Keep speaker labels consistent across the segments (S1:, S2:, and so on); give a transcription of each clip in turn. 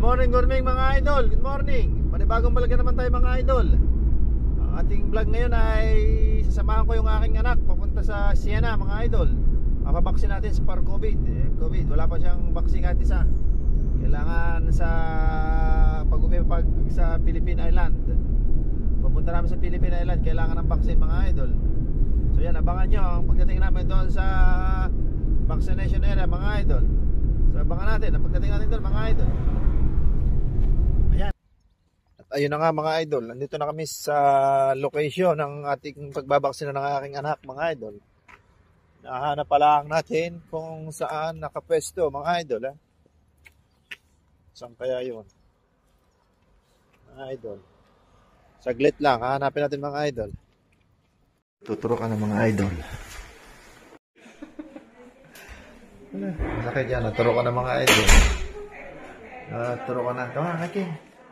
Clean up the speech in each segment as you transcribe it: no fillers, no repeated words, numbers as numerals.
S1: Good morning mga idol. Good morning. Panibagong balaga naman tayo mga idol. Ang ating vlog ngayon ay sasamahan ko yung aking anak papunta sa Siena mga idol. Mapabaksin natin sa COVID. COVID, wala pa siyang vaccine kahit isa. Kailangan sa pag-uwi sa Philippine Island. Papunta namin sa Philippine Island, kailangan ng vaccine mga idol. So yan, abangan nyo ang pagdating namin doon sa vaccination area mga idol. So abangan natin ang pagdating natin doon mga idol. Ayan. At ayun na nga mga idol, nandito na kami sa location ng ating pagbabaksina ng aking anak mga idol. Nahanap pa lang natin kung saan nakapwesto mga idol. Saan kaya yun mga idol? Saglit lang, hahanapin natin mga idol. Tuturo ka ng mga idol. Masakit yan, naturo ka ng mga idol. Naturo ka na. Tama, Hakim.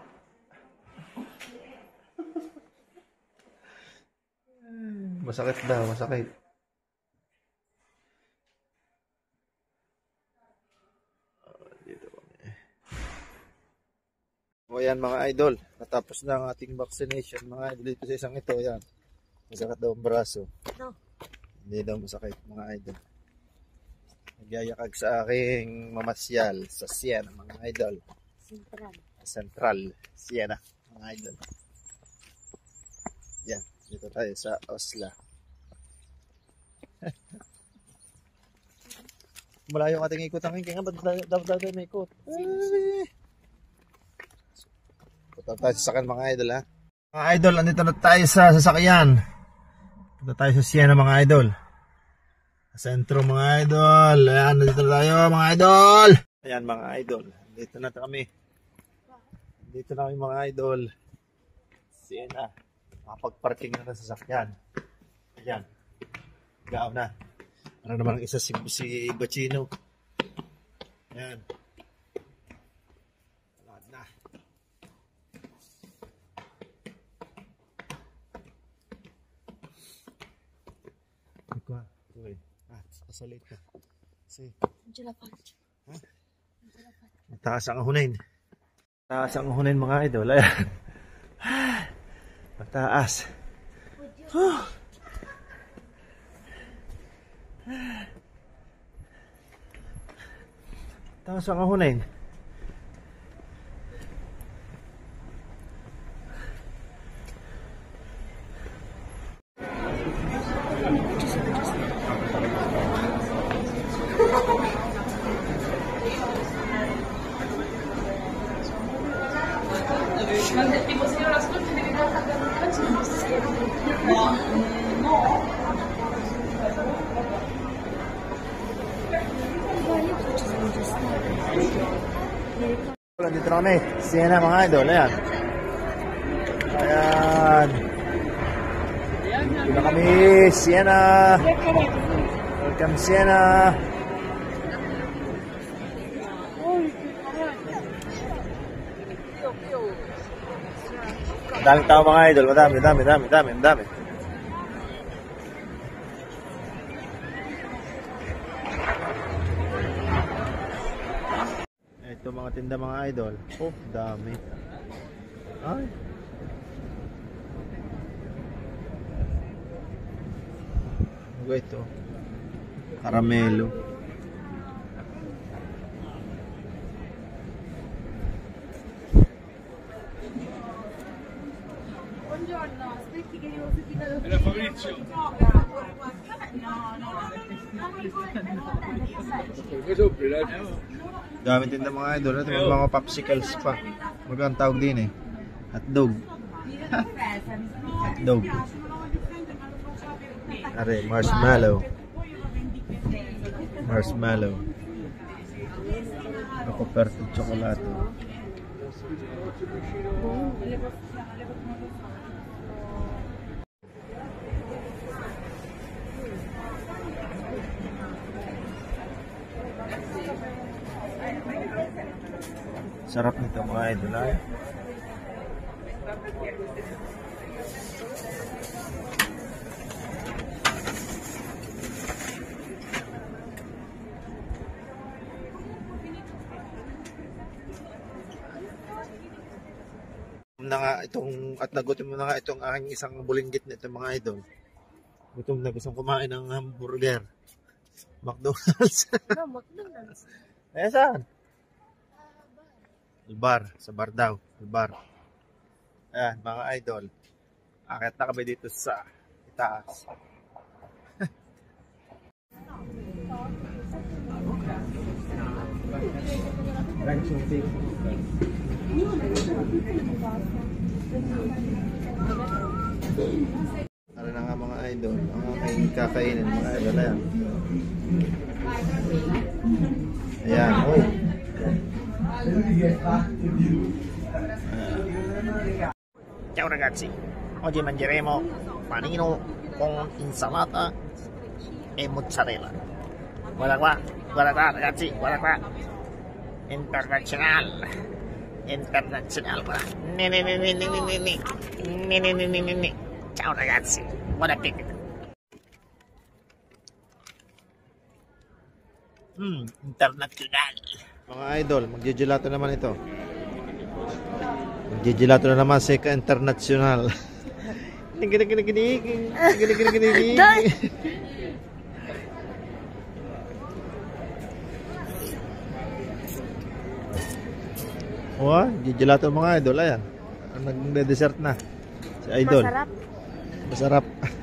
S1: Masakit daw, masakit. Dito kami. O yan mga idol, natapos na ang ating vaccination mga idol. Dito sa isang ito, yan. Masakit daw ang braso. No. Hindi daw masakit mga idol. Nagyayakag sa aking mamasyal sa Siena mga idol. Central Siena mga idol. Yan, dito tayo sa Osla. Malayo ang ating ikot ang hinking. Ba't dapat may ikot? Punta tayo sa sasakyan mga idol ha. Mga idol, andito na tayo sa sasakyan. Punta tayo sa Siena mga idol. Sentro mga idol. Ayan, nandito na tayo mga idol. Ayan mga idol. Dito na kami. Dito na kami mga idol. Siena. Makapag-parking na sa sasakyan. Ayan. Gaaw na. Para naman ang isa si Bacino. Ayan. Lahat na. Ikaw. Okay. Pasalit ka. Kasi. Ha? Mataas ang hunain. Mataas ang hunain mga idol. Ayan. Mataas. Mataas ang hunain. Dito na kami, Siena mga idol, ayan. Ayan. Dito na kami, Siena. Welcome Siena. Madaming tao mga idol, madami. Ito mga tinda mga idol. Oh, dami. Ay. Ano ito? Caramelo.
S2: Buongiorno, aspetti che devo subito lo
S3: Era Fabrizio.
S1: Dami tinda mga idol. Ito mga popsicles pa. Magandang tawag din eh. Hotdog. Hotdog. Are, marshmallow. Marshmallow. Ako perto chocolate. Sarap nito mga idol ay. na nga itong, at nagutom na nga itong aking isang bulinggit na itong mga idol. Gutom na gustong kumain ng hamburger. McDonald's.
S2: No, McDonald's.
S1: Eh, saan? Bar. Sa bar daw. Bar. Ayan, mga idol. Akit na kami dito sa itaas. Ano na nga mga idol, ang aking kakainin mga idol. Ayan. Ayan, oh. Ciao ragazzi, oggi mangeremo panino con insalata e mozzarella. Guarda qua ragazzi, guarda qua. International. Guarda. Ne. Ciao ragazzi, buon appetito. International. Mga idol, magje-gelato naman ito. Magje-gelato na naman sa international. Gini. Oh, gelato mga idol, ayan. Nag-dessert na. Si idol.
S2: Masarap.
S1: Masarap.